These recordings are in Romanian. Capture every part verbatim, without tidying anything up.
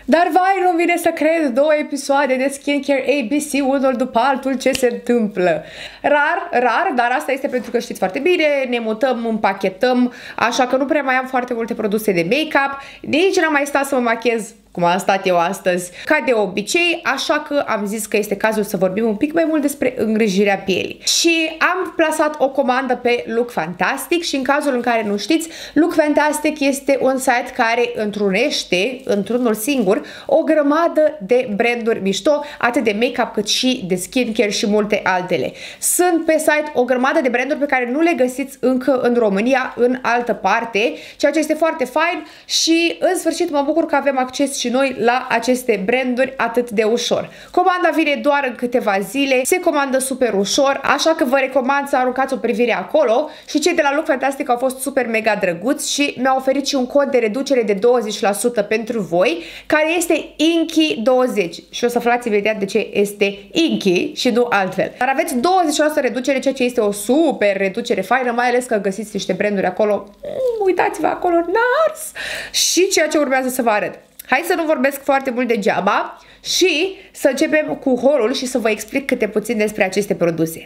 Dar vai, nu vine să cred, două episoade de skincare A B C, unul după altul, ce se întâmplă. Rar, rar, dar asta este pentru că știți foarte bine, ne mutăm, împachetăm, așa că nu prea mai am foarte multe produse de make-up, nici n-am mai stat să mă machez cum am stat eu astăzi, ca de obicei, așa că am zis că este cazul să vorbim un pic mai mult despre îngrijirea pielii. Și am plasat o comandă pe Look Fantastic și în cazul în care nu știți, Look Fantastic este un site care întrunește, într-unul singur, o grămadă de branduri mișto, atât de make-up cât și de skincare și multe altele. Sunt pe site o grămadă de branduri pe care nu le găsiți încă în România, în altă parte, ceea ce este foarte fain și în sfârșit mă bucur că avem acces și noi la aceste branduri atât de ușor. Comanda vine doar în câteva zile, se comandă super ușor, așa că vă recomand să aruncați o privire acolo și cei de la Look Fantastic au fost super mega drăguți și mi-au oferit și un cod de reducere de douăzeci la sută pentru voi, care este Inky douăzeci și o să aflați imediat de ce este Inky și nu altfel. Dar aveți douăzeci la sută reducere, ceea ce este o super reducere faină, mai ales că găsiți niște branduri acolo. Mm, uitați-vă acolo, Nars! Și ceea ce urmează să vă arăt. Hai să nu vorbesc foarte mult degeaba și să începem cu haul-ul și să vă explic câte puțin despre aceste produse.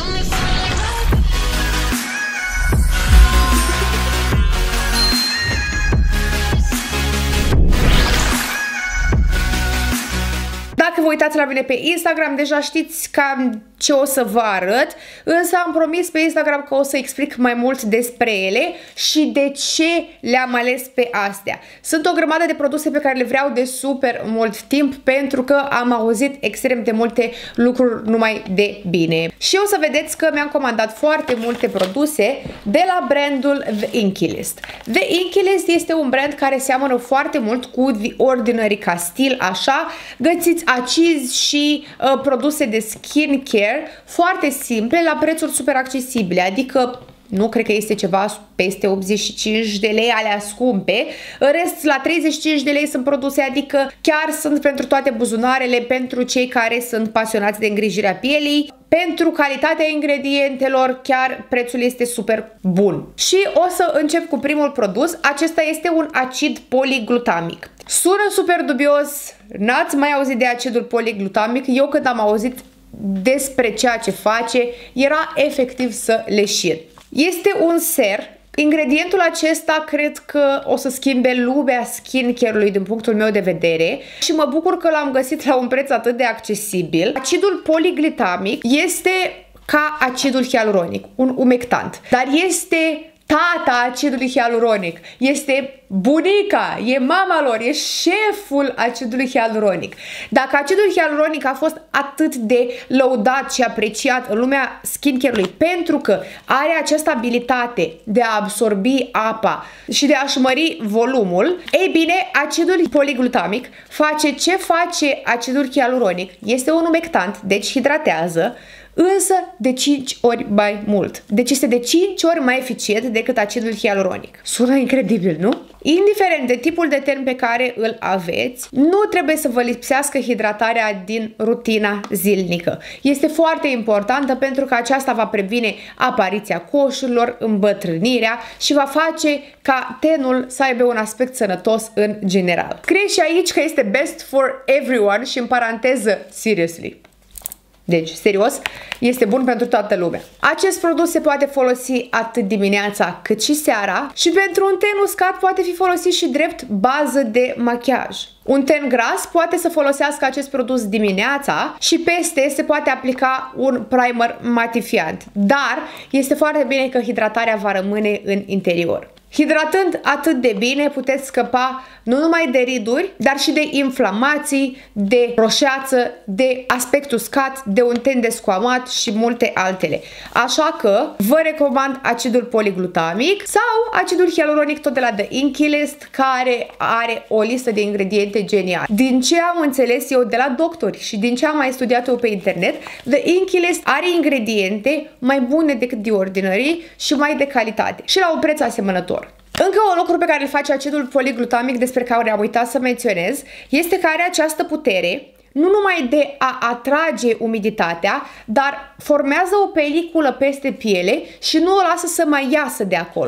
Dacă vă uitați la mine pe Instagram, deja știți cam ce o să vă arăt, însă am promis pe Instagram că o să explic mai mult despre ele și de ce le-am ales pe astea. Sunt o grămadă de produse pe care le vreau de super mult timp pentru că am auzit extrem de multe lucruri numai de bine. Și o să vedeți că mi-am comandat foarte multe produse de la brandul The Inky List. The Inky List este un brand care seamănă foarte mult cu The Ordinary ca stil, așa. Găsiți acizi și uh, produse de skincare foarte simple la prețuri super accesibile, adică nu cred că este ceva peste optzeci și cinci de lei alea scumpe. În rest, la treizeci și cinci de lei sunt produse, adică chiar sunt pentru toate buzunarele, pentru cei care sunt pasionați de îngrijirea pielii. Pentru calitatea ingredientelor, chiar prețul este super bun. Și o să încep cu primul produs. Acesta este un acid poliglutamic. Sună super dubios, n-ați mai auzit de acidul poliglutamic. Eu când am auzit despre ceea ce face, era efectiv să leșin. Este un ser. Ingredientul acesta cred că o să schimbe lumea skincare-ului din punctul meu de vedere și mă bucur că l-am găsit la un preț atât de accesibil. Acidul poliglutamic este ca acidul hialuronic, un umectant, dar este tata acidului hialuronic, este bunica, e mama lor, e șeful acidului hialuronic. Dacă acidul hialuronic a fost atât de lăudat și apreciat în lumea skincare-ului pentru că are această abilitate de a absorbi apa și de a-și mări volumul, ei bine, acidul poliglutamic face ce face acidul hialuronic. Este un umectant, deci hidratează, însă de cinci ori mai mult. Deci este de cinci ori mai eficient decât acidul hialuronic. Sună incredibil, nu? Indiferent de tipul de ten pe care îl aveți, nu trebuie să vă lipsească hidratarea din rutina zilnică. Este foarte importantă pentru că aceasta va previne apariția coșurilor, îmbătrânirea și va face ca tenul să aibă un aspect sănătos în general. Scrie și aici că este best for everyone și în paranteză seriously. Deci, serios, este bun pentru toată lumea. Acest produs se poate folosi atât dimineața cât și seara și pentru un ten uscat poate fi folosit și drept bază de machiaj. Un ten gras poate să folosească acest produs dimineața și peste se poate aplica un primer matifiant. Dar este foarte bine că hidratarea va rămâne în interior. Hidratând atât de bine puteți scăpa nu numai de riduri, dar și de inflamații, de roșeață, de aspect uscat, de un ten descoamat și multe altele. Așa că vă recomand acidul poliglutamic sau acidul hialuronic tot de la The Inky List, care are o listă de ingrediente geniale. Din ce am înțeles eu de la doctori și din ce am mai studiat eu pe internet, The Inky List are ingrediente mai bune decât The Ordinary și mai de calitate și la un preț asemănător. Încă un lucru pe care îl face acidul poliglutamic, despre care am uitat să menționez, este că are această putere nu numai de a atrage umiditatea, dar formează o peliculă peste piele și nu o lasă să mai iasă de acolo.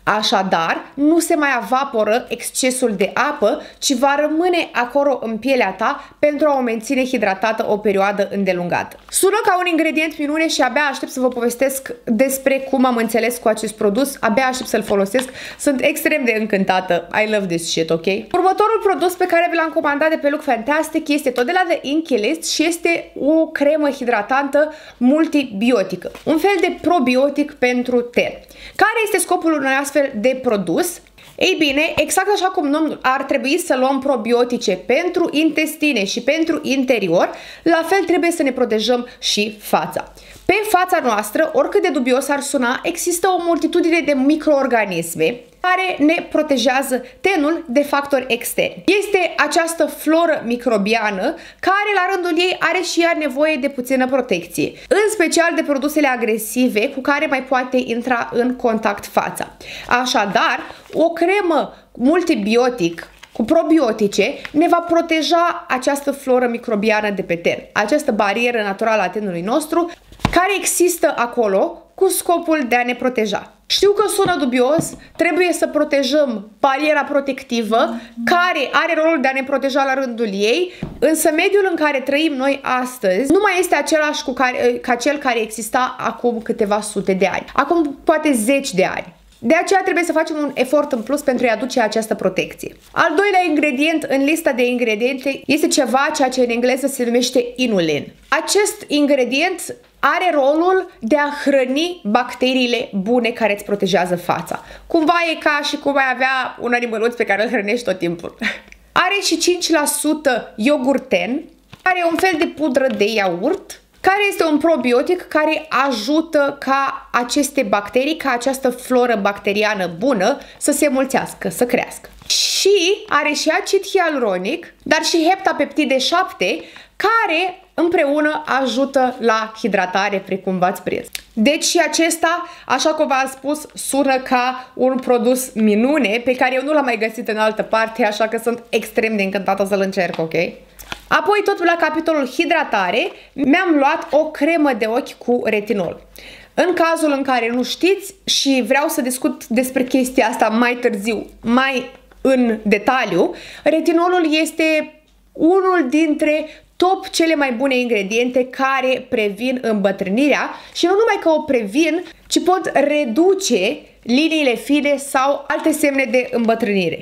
Așadar, nu se mai evaporă excesul de apă, ci va rămâne acolo în pielea ta pentru a o menține hidratată o perioadă îndelungată. Sună ca un ingredient minune și abia aștept să vă povestesc despre cum am înțeles cu acest produs, abia aștept să-l folosesc, sunt extrem de încântată. I love this shit, ok? Următorul produs pe care vi l-am comandat de pe Look Fantastic este tot de la The Inkey List și este o cremă hidratantă multibiotică, un fel de probiotic pentru ten. Care este scopul unui astfel de produs? Ei bine, exact așa cum nu ar trebui să luăm probiotice pentru intestine și pentru interior, la fel trebuie să ne protejăm și fața. Pe fața noastră, oricât de dubios ar suna, există o multitudine de microorganisme care ne protejează tenul de factori externi. Este această floră microbiană care la rândul ei are și ea nevoie de puțină protecție, în special de produsele agresive cu care mai poate intra în contact fața. Așadar, o cremă multibiotic cu probiotice ne va proteja această floră microbiană de pe ten, această barieră naturală a tenului nostru care există acolo cu scopul de a ne proteja. Știu că sună dubios, trebuie să protejăm bariera protectivă care are rolul de a ne proteja la rândul ei, însă mediul în care trăim noi astăzi nu mai este același cu care, ca cel care exista acum câteva sute de ani, acum poate zeci de ani. De aceea trebuie să facem un efort în plus pentru a-i aduce această protecție. Al doilea ingredient în lista de ingrediente este ceva ceea ce în engleză se numește inulin. Acest ingredient are rolul de a hrăni bacteriile bune care îți protejează fața. Cumva e ca și cum ai avea un animăluț pe care îl hrănești tot timpul. Are și cinci la sută iogurten, are un fel de pudră de iaurt, care este un probiotic care ajută ca aceste bacterii, ca această floră bacteriană bună să se mulțească, să crească. Și are și acid hialuronic, dar și heptapeptide șapte, care împreună ajută la hidratare, precum v-ați prins. Deci și acesta, așa cum v-am spus, sună ca un produs minune pe care eu nu l-am mai găsit în altă parte, așa că sunt extrem de încântată să-l încerc, ok? Apoi, tot la capitolul hidratare, mi-am luat o cremă de ochi cu retinol. În cazul în care nu știți și vreau să discut despre chestia asta mai târziu, mai în detaliu, retinolul este unul dintre top cele mai bune ingrediente care previn îmbătrânirea și nu numai că o previn, ci pot reduce liniile fine sau alte semne de îmbătrânire.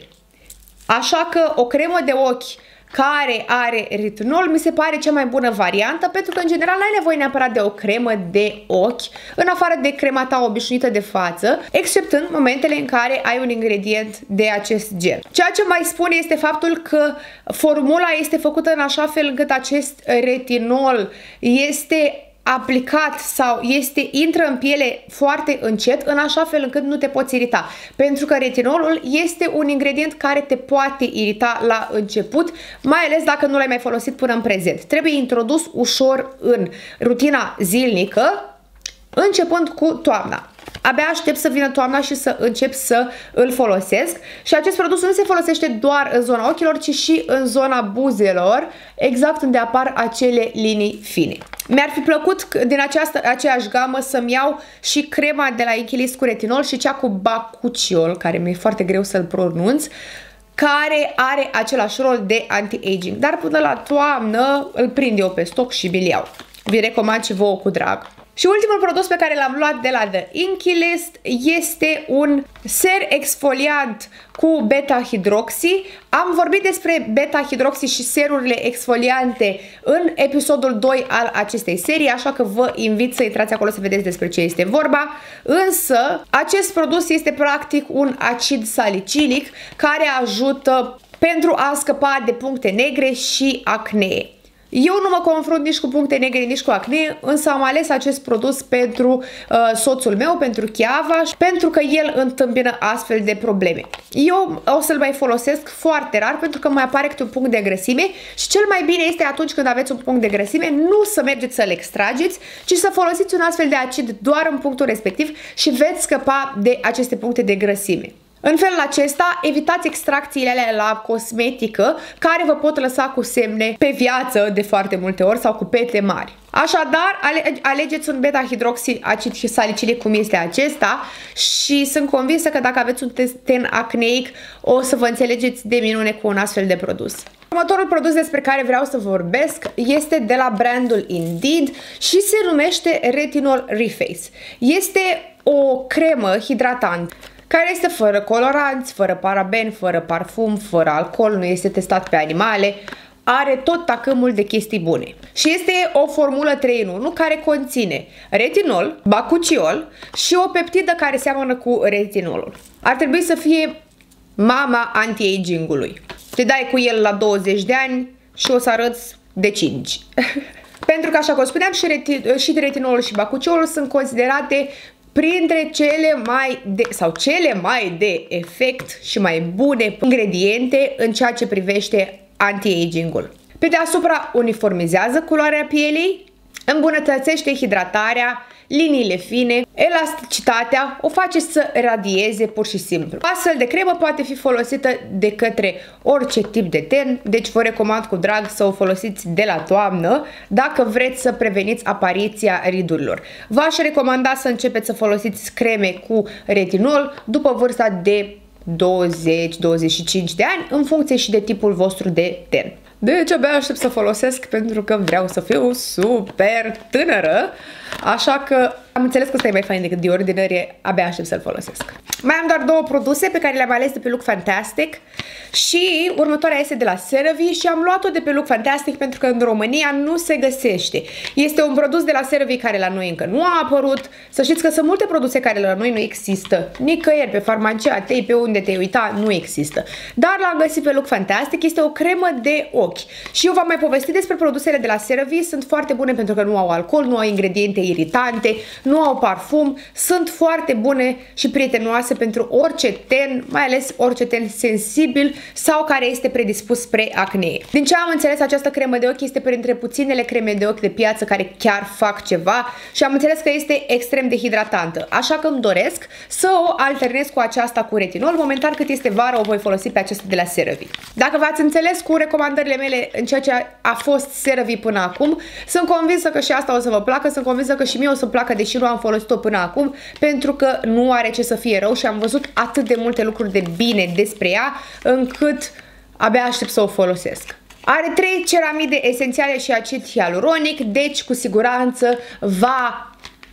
Așa că o cremă de ochi care are retinol mi se pare cea mai bună variantă, pentru că în general n-ai nevoie neapărat de o cremă de ochi în afară de crema ta obișnuită de față, exceptând momentele în care ai un ingredient de acest gen. Ceea ce mai spun este faptul că formula este făcută în așa fel încât acest retinol este aplicat sau este intră în piele foarte încet, în așa fel încât nu te poți irita. Pentru că retinolul este un ingredient care te poate irita la început, mai ales dacă nu l-ai mai folosit până în prezent. Trebuie introdus ușor în rutina zilnică, începând cu toamna. Abia aștept să vină toamna și să încep să îl folosesc. Și acest produs nu se folosește doar în zona ochilor, ci și în zona buzelor, exact unde apar acele linii fine. Mi-ar fi plăcut din această, aceeași gamă să-mi iau și crema de la Inkey List cu retinol și cea cu bakuchiol, care mi-e foarte greu să-l pronunț, care are același rol de anti-aging. Dar până la toamnă îl prind eu pe stoc și mi-l iau. Vi recomand și vouă cu drag. Și ultimul produs pe care l-am luat de la The Inkey List este un ser exfoliant cu beta-hidroxy. Am vorbit despre beta-hidroxy și serurile exfoliante în episodul doi al acestei serii, așa că vă invit să intrați acolo să vedeți despre ce este vorba. Însă, acest produs este practic un acid salicilic care ajută pentru a scăpa de puncte negre și acne. Eu nu mă confrunt nici cu puncte negre, nici cu acne, însă am ales acest produs pentru uh, soțul meu, pentru Chiava, pentru că el întâmpină astfel de probleme. Eu o să-l mai folosesc foarte rar pentru că mai apare câte un punct de grăsime și cel mai bine este atunci când aveți un punct de grăsime nu să mergeți să-l extrageți, ci să folosiți un astfel de acid doar în punctul respectiv și veți scăpa de aceste puncte de grăsime. În felul acesta, evitați extracțiile alea la cosmetică care vă pot lăsa cu semne pe viață de foarte multe ori sau cu pete mari. Așadar, ale alegeți un beta-hidroxiacid salicilic cum este acesta și sunt convinsă că dacă aveți un ten acneic o să vă înțelegeți de minune cu un astfel de produs. Următorul produs despre care vreau să vorbesc este de la brandul Indeed și se numește Retinol Reface. Este o cremă hidratantă care este fără coloranți, fără parabeni, fără parfum, fără alcool, nu este testat pe animale, are tot tacâmul de chestii bune. Și este o formulă trei în unu care conține retinol, bacuciol și o peptidă care seamănă cu retinolul. Ar trebui să fie mama anti-aging-ului. Te dai cu el la douăzeci de ani și o să arăți de cinci. Pentru că, așa cum spuneam, și, reti și retinolul și bacuciolul sunt considerate printre cele mai de, sau cele mai de efect și mai bune ingrediente în ceea ce privește anti-aging-ul. Pe deasupra uniformizează culoarea pielei, îmbunătățește hidratarea, liniile fine, elasticitatea, o face să radieze pur și simplu. Astfel de cremă poate fi folosită de către orice tip de ten, deci vă recomand cu drag să o folosiți de la toamnă dacă vreți să preveniți apariția ridurilor. V-aș recomanda să începeți să folosiți creme cu retinol după vârsta de douăzeci douăzeci și cinci de ani, în funcție și de tipul vostru de ten. Deci abia aștept să folosesc pentru că vreau să fiu super tânără, așa că am înțeles că ăsta e mai fain decât The Ordinary, abia aștept să-l folosesc. Mai am doar două produse pe care le-am ales de pe Look Fantastic și următoarea este de la CeraVe și am luat-o de pe Look Fantastic pentru că în România nu se găsește. Este un produs de la CeraVe care la noi încă nu a apărut. Să știți că sunt multe produse care la noi nu există. Nicăieri, pe farmacia, tei, pe unde te uita, nu există. Dar l-am găsit pe Look Fantastic, este o cremă de ochi. Și eu v-am mai povestit despre produsele de la CeraVe, sunt foarte bune pentru că nu au alcool, nu au ingrediente iritante, nu au parfum, sunt foarte bune și prietenoase pentru orice ten, mai ales orice ten sensibil sau care este predispus spre acne. Din ce am înțeles, această cremă de ochi este printre puținele creme de ochi de piață care chiar fac ceva și am înțeles că este extrem de hidratantă, așa că îmi doresc să o alternez cu aceasta cu retinol. Momentan, cât este vară, o voi folosi pe aceasta de la CeraVe. Dacă v-ați înțeles cu recomandările mele în ceea ce a fost CeraVe până acum, sunt convinsă că și asta o să vă placă, sunt convinsă că și mie o să-mi placă, deși nu am folosit-o până acum, pentru că nu are ce să fie rău și am văzut atât de multe lucruri de bine despre ea, încât abia aștept să o folosesc. Are trei ceramide esențiale și acid hialuronic, deci cu siguranță va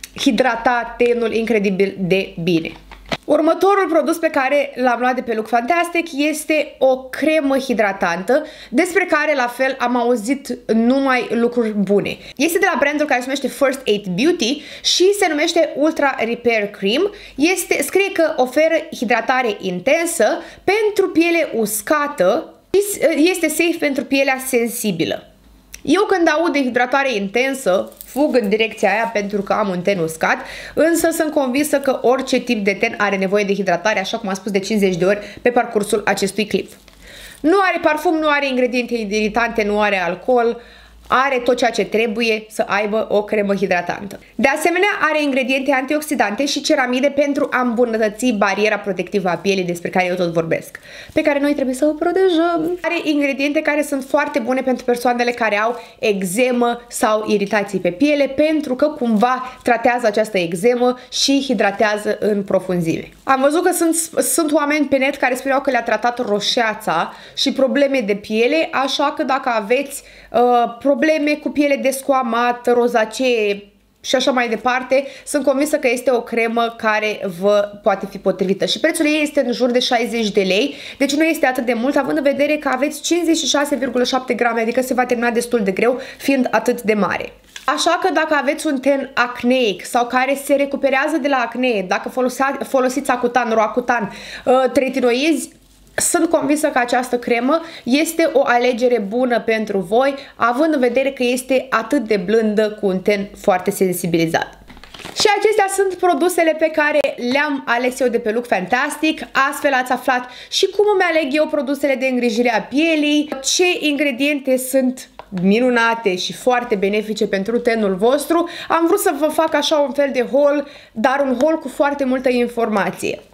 hidrata tenul incredibil de bine. Următorul produs pe care l-am luat de pe Look Fantastic este o cremă hidratantă, despre care la fel am auzit numai lucruri bune. Este de la brandul care se numește First Aid Beauty și se numește Ultra Repair Cream. Este, scrie că oferă hidratare intensă pentru piele uscată și este safe pentru pielea sensibilă. Eu când aud de hidratare intensă, fug în direcția aia pentru că am un ten uscat, însă sunt convinsă că orice tip de ten are nevoie de hidratare, așa cum am spus de cincizeci de ori pe parcursul acestui clip. Nu are parfum, nu are ingrediente iritante, nu are alcool, are tot ceea ce trebuie să aibă o cremă hidratantă. De asemenea, are ingrediente antioxidante și ceramide pentru a îmbunătăți bariera protectivă a pielii, despre care eu tot vorbesc, pe care noi trebuie să o protejăm. Are ingrediente care sunt foarte bune pentru persoanele care au eczemă sau iritații pe piele, pentru că cumva tratează această eczemă și hidratează în profunzime. Am văzut că sunt, sunt oameni pe net care spuneau că le-a tratat roșeața și probleme de piele, așa că dacă aveți uh, probleme probleme cu piele descoamată, rozacee și așa mai departe, sunt convinsă că este o cremă care vă poate fi potrivită. Și prețul ei este în jur de șaizeci de lei, deci nu este atât de mult, având în vedere că aveți cincizeci și șase virgulă șapte grame, adică se va termina destul de greu, fiind atât de mare. Așa că dacă aveți un ten acneic sau care se recuperează de la acne, dacă folosiți Acutan, Roacutan, tretinoizi, sunt convinsă că această cremă este o alegere bună pentru voi, având în vedere că este atât de blândă cu un ten foarte sensibilizat. Și acestea sunt produsele pe care le-am ales eu de pe Look Fantastic. Astfel ați aflat și cum îmi aleg eu produsele de îngrijire a pielii, ce ingrediente sunt minunate și foarte benefice pentru tenul vostru. Am vrut să vă fac așa un fel de haul, dar un haul cu foarte multă informație.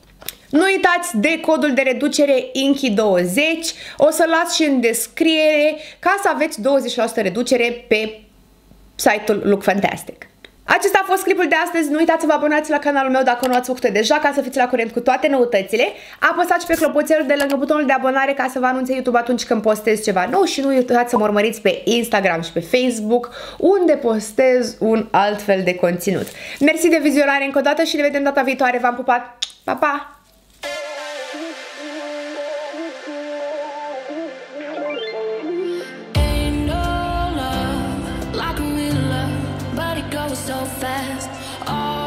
Nu uitați de codul de reducere Inky douăzeci, o să las și în descriere ca să aveți douăzeci la sută reducere pe site-ul Look Fantastic. Acesta a fost clipul de astăzi, nu uitați să vă abonați la canalul meu dacă nu ați făcut deja, ca să fiți la curent cu toate noutățile. Apăsați pe clopoțelul de lângă butonul de abonare ca să vă anunțe YouTube atunci când postez ceva nou și nu uitați să mă urmăriți pe Instagram și pe Facebook, unde postez un alt fel de conținut. Mersi de vizionare încă o dată și ne vedem data viitoare. V-am pupat! Pa, pa! So fast. Oh.